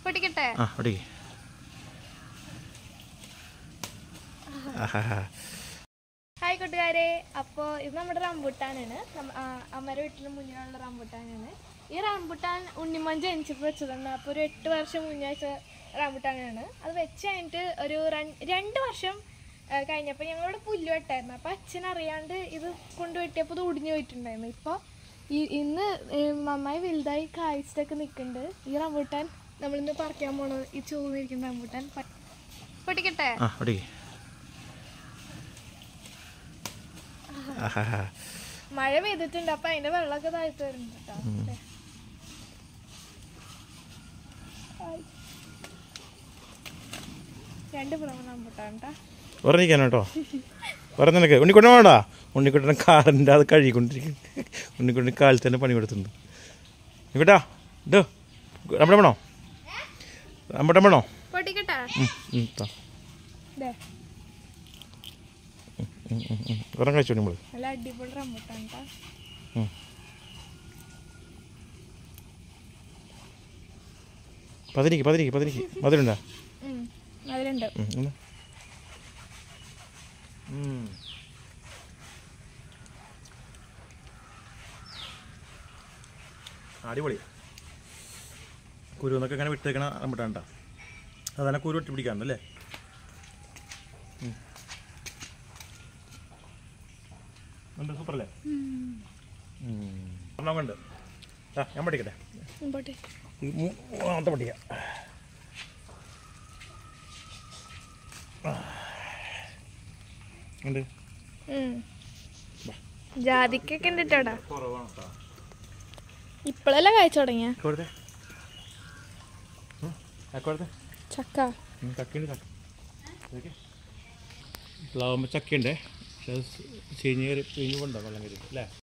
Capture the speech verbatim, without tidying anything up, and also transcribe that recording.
പൊട്ടിക്കട്ടെ? ആ പൊട്ടിക്ക്. ഹായ് കൂട്ടുകാരെ, അപ്പോൾ ഇത് നമ്മുടെ റംബുട്ടാനാണ്. അമ്മയുടെ വീട്ടിന് മുന്നിലുള്ള റംബുട്ടാനാണ്. ഈ റംബുട്ടാൻ ഉണ്ണിമോൻ ജനിച്ചപ്പോൾ വെച്ചതാണ്. അപ്പോൾ ഒരു എട്ട് വർഷം മുന്നേ വെച്ച റംബുട്ടാനാണ്. അത് വെച്ച് കഴിഞ്ഞിട്ട് ഒരു രണ്ട് വർഷം കഴിഞ്ഞപ്പോൾ ഞങ്ങളിവിടെ പുല്ല് വെട്ടായിരുന്നു. അപ്പോൾ അച്ഛനറിയാണ്ട് ഇത് കൊണ്ട് വെട്ടിയപ്പോൾ ഇത് ഒടിഞ്ഞു പോയിട്ടുണ്ടായിരുന്നു. ഇപ്പോൾ ഈ ഇന്ന് നന്നായി വലുതായി കായ്ച്ചിട്ടൊക്കെ നിൽക്കുന്നുണ്ട്. ഈ റംബുട്ടാൻ നമ്മളിന്ന് പറിക്കാൻ പോണത് ഈ ചൂന്നിരിക്കുന്ന റംബുട്ടാൻ. പൊട്ടിക്കട്ടെ? ആ പൊട്ടിക്ക്. മഴ പെയ്തിട്ടുണ്ട്, അപ്പൊ അതിന്റെ വെള്ളമൊക്കെ താഴ്ത്തു വരുന്നുണ്ട് കേട്ടോ. രണ്ട് റംബുട്ടാൻ പറഞ്ഞിരിക്കാനോ പറഞ്ഞ നിനക്ക് ഉണ്ണിക്കുട്ടൻ വേണ്ട. ഉണ്ണിക്കുട്ടൻ കാറിൻ്റെ അത് കഴുകിക്കൊണ്ടിരിക്കും. ഉണ്ണിക്കുട്ടൻ കാലിൽ തന്നെ പണി കൊടുത്തിട്ടുണ്ട്. ഇവിടാ ഇതോ റംബുട്ടാൻ വേണോ? റംബുട്ടാൻ വേണോ? പൊട്ടിക്കട്ടെ? ഒരെണ്ണം കഴിച്ചോ നമ്മൾ. നല്ല അടിപൊളി റംബുട്ടാൻ. പതിനിക്ക് പതിനിക്ക് പതിനിക്ക് മധുരണ്ടാ? മധുരണ്ട്. അടിപൊളി. കുരുന്നൊക്കെ ഇങ്ങനെ വിട്ടേക്കണ റംബുട്ടാൻ. അതന്നെ കുരു വെട്ടി പിടിക്കാറുണ്ടല്ലേ? ഉണ്ട്, സൂപ്പറല്ലേ? ഉണ്ട്. ആ ഞാൻ പഠിക്കട്ടെ. മൂന്നാമത്തെ പഠിക്കാം. ഉണ്ട് ജാതിക്കൊക്കെ ഉണ്ട് കേട്ടോടാ. ഇപ്പഴല്ലേ കഴിച്ചു തുടങ്ങിയ ചക്ക. ചക്കയുണ്ട്. ചക്ക പ്ലാവുമ്പോൾ ചക്കയുണ്ടേ. പക്ഷെ അത് ചീഞ്ഞ് കയറി പിഴിഞ്ഞ് കൊണ്ടോ വെള്ളം കയറി അല്ലേ?